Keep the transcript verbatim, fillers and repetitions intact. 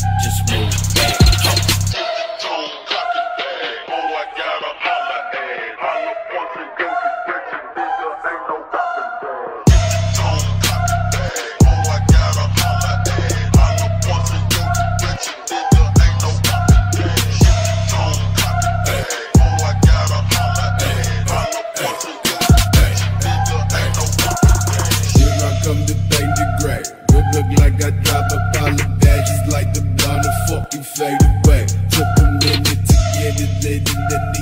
just move back. Look like I drop a pile of badges like the blonde and fucking fade away. Took a minute to get it lit in the